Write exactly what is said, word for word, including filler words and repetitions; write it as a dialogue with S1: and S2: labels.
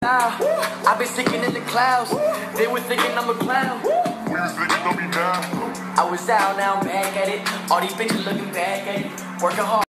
S1: now. I've been sticking in the clouds. They were thinking I'm a clown.
S2: We was thinking of me now.
S1: I was out, now I'm back at it. All these bitches looking back at it. Working hard.